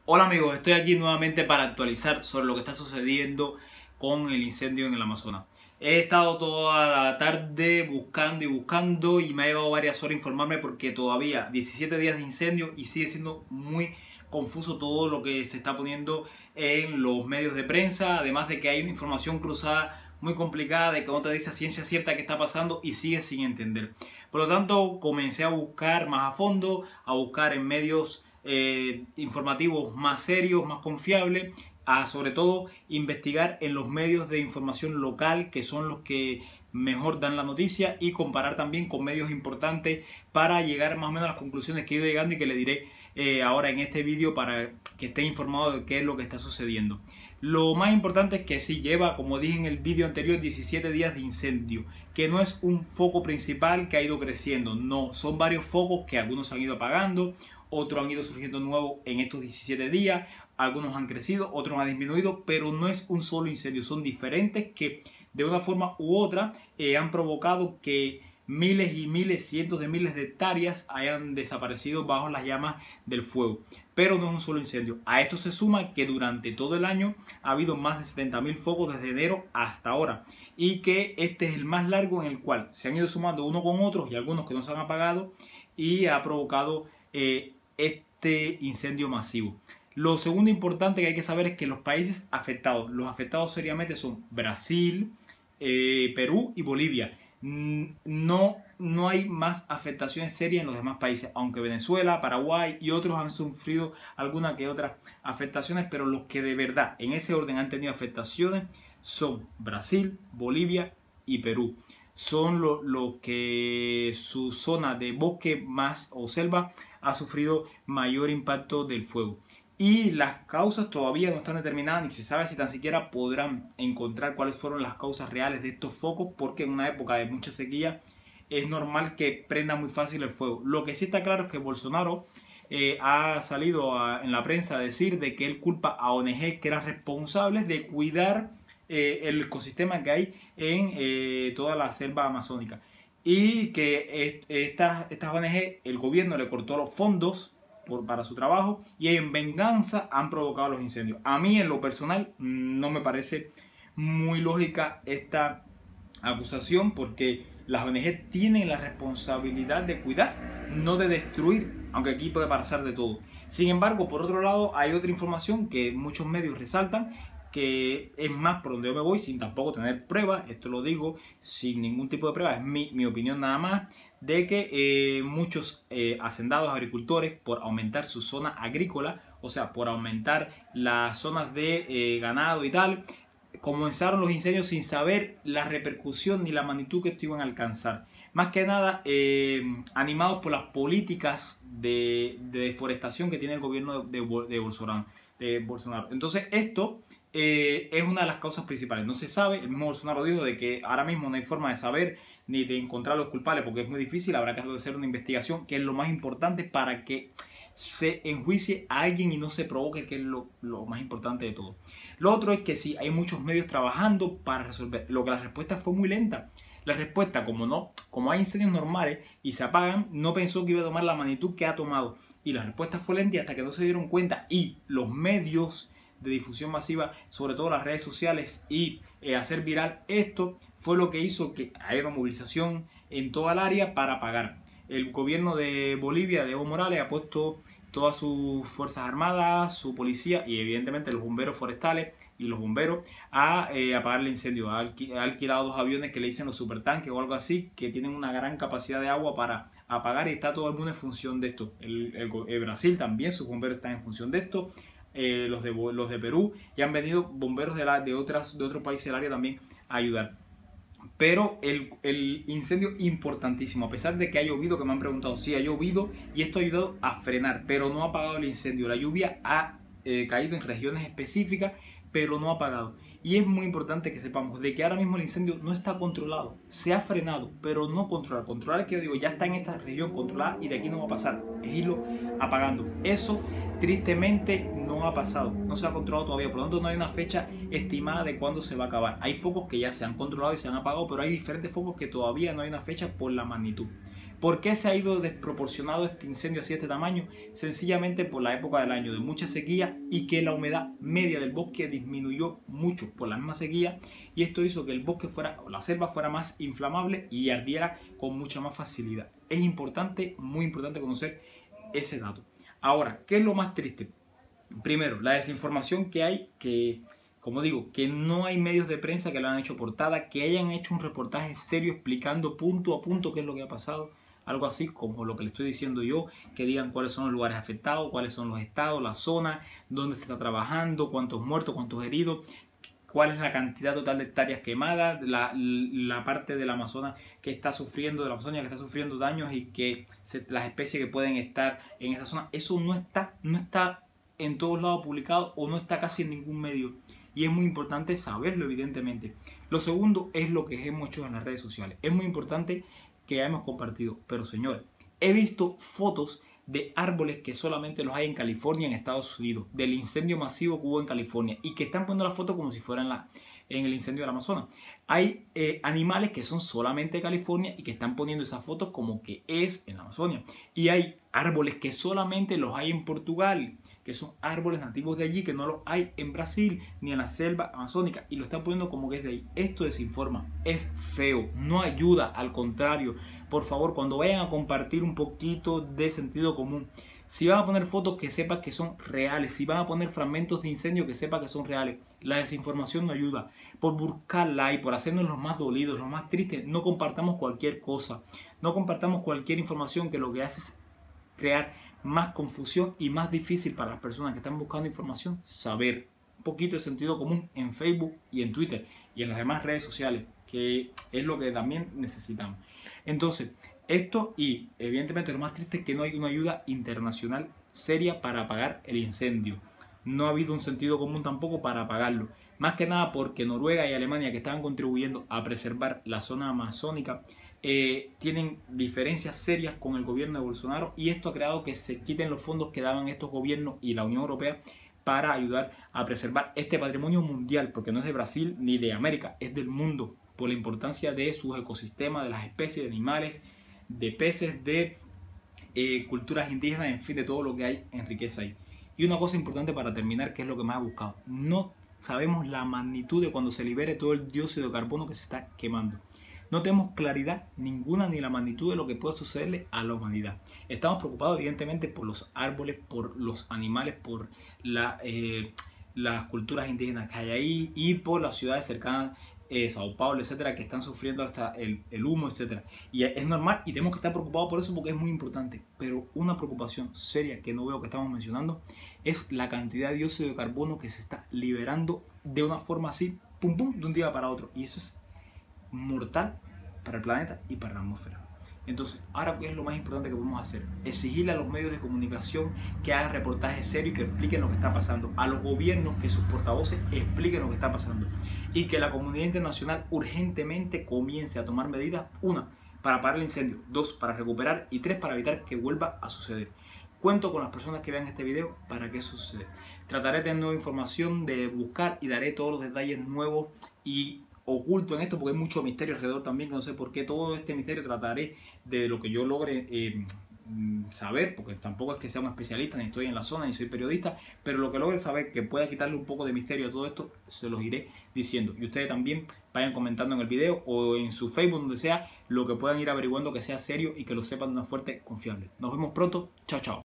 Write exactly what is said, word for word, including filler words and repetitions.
Hola amigos, estoy aquí nuevamente para actualizar sobre lo que está sucediendo con el incendio en el Amazonas. He estado toda la tarde buscando y buscando y me ha llevado varias horas informarme porque todavía diecisiete días de incendio y sigue siendo muy confuso todo lo que se está poniendo en los medios de prensa, además de que hay una información cruzada muy complicada de que no te dice a ciencia cierta qué está pasando y sigue sin entender. Por lo tanto, comencé a buscar más a fondo, a buscar en medios eh, informativos más serios, más confiables, a sobre todo investigar en los medios de información local, que son los que mejor dan la noticia, y comparar también con medios importantes para llegar más o menos a las conclusiones que he ido llegando y que le diré eh, ahora en este vídeo para que esté informado de qué es lo que está sucediendo. Lo más importante es que sí lleva, como dije en el vídeo anterior, diecisiete días de incendio, que no es un foco principal que ha ido creciendo, no, son varios focos que algunos han ido apagando, otros han ido surgiendo nuevos en estos diecisiete días, algunos han crecido, otros han disminuido, pero no es un solo incendio, son diferentes que de una forma u otra eh, han provocado que miles y miles, cientos de miles de hectáreas hayan desaparecido bajo las llamas del fuego. Pero no es un solo incendio. A esto se suma que durante todo el año ha habido más de setenta mil focos desde enero hasta ahora. Y que este es el más largo en el cual se han ido sumando uno con otros y algunos que no se han apagado y ha provocado eh, este incendio masivo. Lo segundo importante que hay que saber es que los países afectados, los afectados seriamente son Brasil, eh, Perú y Bolivia. No, no hay más afectaciones serias en los demás países, aunque Venezuela, Paraguay y otros han sufrido alguna que otras afectaciones, pero los que de verdad en ese orden han tenido afectaciones son Brasil, Bolivia y Perú. Son los lo que su zona de bosque más o selva ha sufrido mayor impacto del fuego. Y las causas todavía no están determinadas, ni se sabe si tan siquiera podrán encontrar cuáles fueron las causas reales de estos focos, porque en una época de mucha sequía es normal que prenda muy fácil el fuego. Lo que sí está claro es que Bolsonaro eh, ha salido a, en la prensa a decir de que él culpa a O N G que eran responsables de cuidar eh, el ecosistema que hay en eh, toda la selva amazónica. Y que estas, estas O N G, el gobierno le cortó los fondos Por, para su trabajo y en venganza han provocado los incendios. A mí en lo personal no me parece muy lógica esta acusación, porque las O N G tienen la responsabilidad de cuidar, no de destruir, aunque aquí puede pasar de todo. Sin embargo, por otro lado, hay otra información que muchos medios resaltan, que es más por donde yo me voy, sin tampoco tener pruebas, esto lo digo sin ningún tipo de prueba, es mi, mi opinión nada más, de que eh, muchos eh, hacendados agricultores, por aumentar su zona agrícola, o sea, por aumentar las zonas de eh, ganado y tal, comenzaron los incendios sin saber la repercusión ni la magnitud que esto iban a alcanzar. Más que nada, eh, animados por las políticas de, de deforestación que tiene el gobierno de, de, de Bolsonaro. De Bolsonaro. Entonces esto eh, es una de las causas principales. No se sabe, el mismo Bolsonaro dijo de que ahora mismo no hay forma de saber ni de encontrar a los culpables porque es muy difícil, habrá que hacer una investigación, que es lo más importante para que se enjuicie a alguien y no se provoque, que es lo, lo más importante de todo. Lo otro es que sí, hay muchos medios trabajando para resolver, lo que la respuesta fue muy lenta. La respuesta, como no, como hay incendios normales y se apagan, no pensó que iba a tomar la magnitud que ha tomado. Y la respuesta fue lenta hasta que no se dieron cuenta. Y los medios de difusión masiva, sobre todo las redes sociales, y eh, hacer viral esto, fue lo que hizo que haya una movilización en toda el área para apagar. El gobierno de Bolivia, de Evo Morales, ha puesto todas sus fuerzas armadas, su policía y evidentemente los bomberos forestales y los bomberos a eh, apagar el incendio. Ha, alqui ha alquilado dos aviones que le dicen los supertanques o algo así, que tienen una gran capacidad de agua para apagar, y está todo el mundo en función de esto. El, el, el Brasil también, sus bomberos están en función de esto, eh, los, de, los de Perú, y han venido bomberos de, la, de, otras, de otros países del área también a ayudar. Pero el, el incendio importantísimo, a pesar de que ha llovido, que me han preguntado, sí ha llovido y esto ha ayudado a frenar, pero no ha apagado el incendio. La lluvia ha eh, caído en regiones específicas, pero no ha apagado. Y es muy importante que sepamos de que ahora mismo el incendio no está controlado, se ha frenado, pero no controlar. Controlar es que yo digo, ya está en esta región controlada y de aquí no va a pasar, es irlo apagando. Eso tristemente no ha pasado, no se ha controlado todavía, por lo tanto no hay una fecha estimada de cuándo se va a acabar. Hay focos que ya se han controlado y se han apagado, pero hay diferentes focos que todavía no hay una fecha por la magnitud. ¿Por qué se ha ido desproporcionado este incendio así de este tamaño? Sencillamente por la época del año de mucha sequía y que la humedad media del bosque disminuyó mucho por la misma sequía, y esto hizo que el bosque fuera, o la selva fuera más inflamable y ardiera con mucha más facilidad. Es importante, muy importante conocer ese dato. Ahora, ¿qué es lo más triste? Primero, la desinformación que hay, que como digo, que no hay medios de prensa que lo han hecho portada, que hayan hecho un reportaje serio explicando punto a punto qué es lo que ha pasado. Algo así como lo que le estoy diciendo yo, que digan cuáles son los lugares afectados, cuáles son los estados, la zona, dónde se está trabajando, cuántos muertos, cuántos heridos, cuál es la cantidad total de hectáreas quemadas, la, la parte del Amazonas que está sufriendo, de la Amazonia que está sufriendo daños y que se, las especies que pueden estar en esa zona. Eso no está, no está en todos lados publicado o no está casi en ningún medio. Y es muy importante saberlo, evidentemente. Lo segundo es lo que hemos hecho en las redes sociales. Es muy importante que hemos compartido. Pero señores, he visto fotos de árboles que solamente los hay en California, en Estados Unidos, del incendio masivo que hubo en California, y que están poniendo la foto como si fueran la, en el incendio del Amazonas. Hay eh, animales que son solamente de California y que están poniendo esas fotos como que es en la Amazonia. Y hay árboles que solamente los hay en Portugal, que son árboles nativos de allí, que no los hay en Brasil ni en la selva amazónica, y lo están poniendo como que es de ahí. Esto desinforma, es feo, no ayuda, al contrario. Por favor, cuando vayan a compartir un poquito de sentido común, si van a poner fotos, que sepan que son reales. Si van a poner fragmentos de incendio, que sepan que son reales. La desinformación no ayuda. Por buscar like, por hacernos los más dolidos, los más tristes, no compartamos cualquier cosa. No compartamos cualquier información que lo que hace es crear más confusión y más difícil para las personas que están buscando información saber. Un poquito de sentido común en Facebook y en Twitter y en las demás redes sociales, que es lo que también necesitamos. Entonces, esto, y evidentemente lo más triste es que no hay una ayuda internacional seria para apagar el incendio. No ha habido un sentido común tampoco para apagarlo. Más que nada porque Noruega y Alemania, que estaban contribuyendo a preservar la zona amazónica, eh, tienen diferencias serias con el gobierno de Bolsonaro, y esto ha creado que se quiten los fondos que daban estos gobiernos y la Unión Europea para ayudar a preservar este patrimonio mundial, porque no es de Brasil ni de América, es del mundo, por la importancia de sus ecosistemas, de las especies de animales, de peces, de eh, culturas indígenas, en fin, de todo lo que hay en riqueza ahí. Y una cosa importante para terminar, que es lo que más he buscado: no sabemos la magnitud de cuando se libere todo el dióxido de carbono que se está quemando. No tenemos claridad ninguna ni la magnitud de lo que puede sucederle a la humanidad. Estamos preocupados evidentemente por los árboles, por los animales, por la, eh, las culturas indígenas que hay ahí y por las ciudades cercanas, eh, Sao Paulo, etcétera, que están sufriendo hasta el, el humo, etcétera. Y es normal y tenemos que estar preocupados por eso porque es muy importante. Pero una preocupación seria que no veo que estamos mencionando es la cantidad de dióxido de carbono que se está liberando de una forma así, pum pum, de un día para otro. Y eso es mortal para el planeta y para la atmósfera. Entonces, ahora, ¿qué es lo más importante que podemos hacer? Exigirle a los medios de comunicación que hagan reportajes serios y que expliquen lo que está pasando. A los gobiernos que sus portavoces expliquen lo que está pasando. Y que la comunidad internacional urgentemente comience a tomar medidas. Una, para parar el incendio. Dos, para recuperar. Y tres, para evitar que vuelva a suceder. Cuento con las personas que vean este video para que eso suceda. Trataré de tener nueva información, de buscar, y daré todos los detalles nuevos y oculto en esto, porque hay mucho misterio alrededor también, que no sé por qué. Todo este misterio trataré de lo que yo logre eh, saber, porque tampoco es que sea un especialista, ni estoy en la zona, ni soy periodista, pero lo que logre saber que pueda quitarle un poco de misterio a todo esto, se los iré diciendo. Y ustedes también vayan comentando en el video o en su Facebook, donde sea, lo que puedan ir averiguando que sea serio y que lo sepan de una fuente confiable. Nos vemos pronto. Chao, chao.